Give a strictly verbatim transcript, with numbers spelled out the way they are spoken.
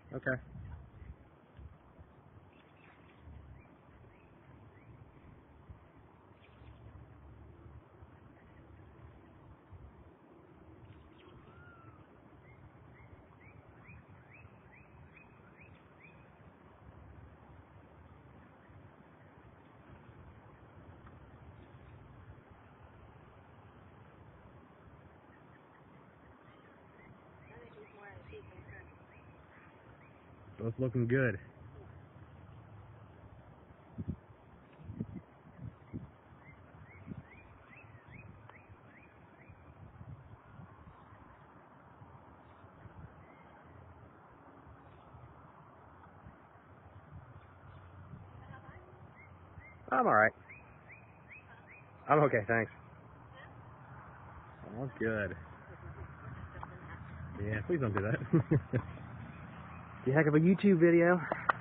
Okay. Both looking good. I'm alright. I'm okay, thanks. All good. Yeah, please don't do that. The heck of a YouTube video.